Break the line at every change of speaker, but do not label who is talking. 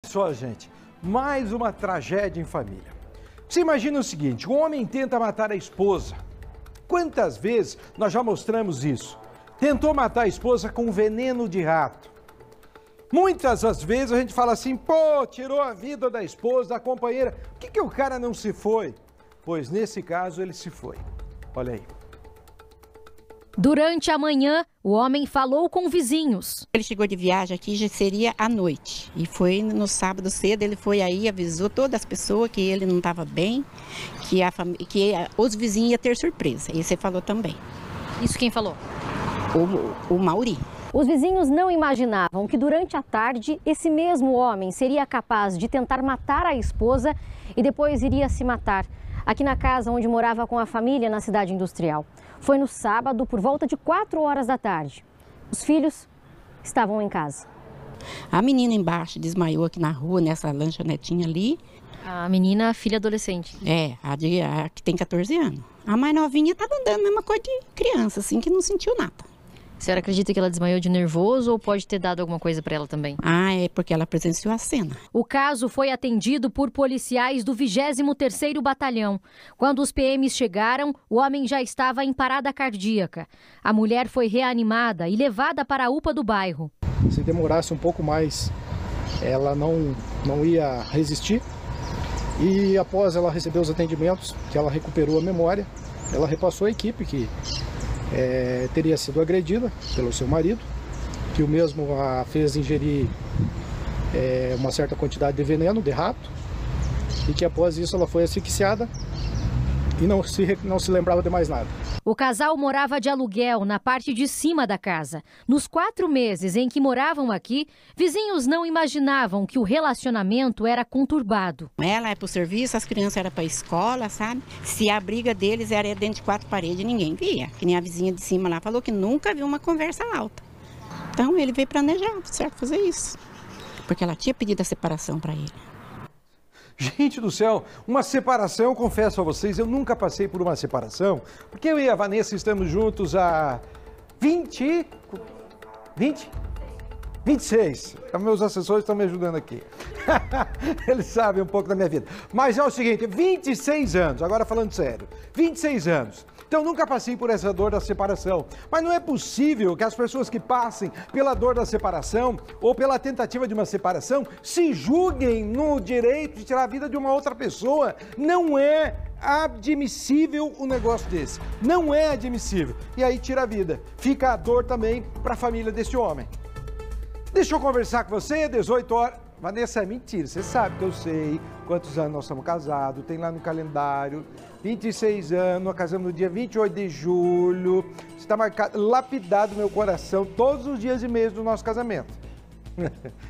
só, gente, mais uma tragédia em família. Você imagina o seguinte, um homem tenta matar a esposa. Quantas vezes nós já mostramos isso? Tentou matar a esposa com veneno de rato. Muitas das vezes a gente fala assim, pô, tirou a vida da esposa, da companheira. Por que o cara não se foi? Pois nesse caso ele se foi. Olha aí.
Durante a manhã, o homem falou com vizinhos.
Ele chegou de viagem aqui, já seria à noite. E foi no sábado cedo, ele foi aí, avisou todas as pessoas que ele não estava bem, que os vizinhos iam ter surpresa. E você falou também.
Isso quem falou?
O Mauri.
Os vizinhos não imaginavam que durante a tarde, esse mesmo homem seria capaz de tentar matar a esposa e depois iria se matar aqui na casa onde morava com a família na cidade industrial. Foi no sábado, por volta de 4 horas da tarde. Os filhos estavam em casa.
A menina embaixo desmaiou aqui na rua, nessa lanchonetinha ali.
A menina, filha adolescente.
É, a que tem 14 anos. A mais novinha estava andando, mesma coisa de criança, assim, que não sentiu nada.
A senhora acredita que ela desmaiou de nervoso ou pode ter dado alguma coisa para ela também?
Ah, é porque ela presenciou a cena.
O caso foi atendido por policiais do 23º Batalhão. Quando os PMs chegaram, o homem já estava em parada cardíaca. A mulher foi reanimada e levada para a UPA do bairro.
Se demorasse um pouco mais, ela não ia resistir. E após ela receber os atendimentos, que ela recuperou a memória, ela repassou a equipe que teria sido agredida pelo seu marido, que o mesmo a fez ingerir uma certa quantidade de veneno, de rato, e que após isso ela foi asfixiada e não se lembrava de mais nada.
O casal morava de aluguel na parte de cima da casa. Nos 4 meses em que moravam aqui, vizinhos não imaginavam que o relacionamento era conturbado.
Ela é para o serviço, as crianças eram para a escola, sabe? Se a briga deles era dentro de 4 paredes, ninguém via. Que nem a vizinha de cima lá falou que nunca viu uma conversa alta. Então ele veio planejar, certo, fazer isso. Porque ela tinha pedido a separação para ele.
Gente do céu, uma separação, confesso a vocês, eu nunca passei por uma separação, porque eu e a Vanessa estamos juntos há 26. Meus assessores estão me ajudando aqui. Eles sabem um pouco da minha vida. Mas é o seguinte, 26 anos, agora falando sério, 26 anos. Então, nunca passei por essa dor da separação. Mas não é possível que as pessoas que passem pela dor da separação ou pela tentativa de uma separação se julguem no direito de tirar a vida de uma outra pessoa. Não é admissível um negócio desse. Não é admissível. E aí tira a vida. Fica a dor também para a família desse homem. Deixa eu conversar com você, 18 horas. Vanessa, é mentira, você sabe que eu sei quantos anos nós estamos casados, tem lá no calendário, 26 anos, nós casamos no dia 28 de julho, está marcado, lapidado no meu coração todos os dias e meses do nosso casamento.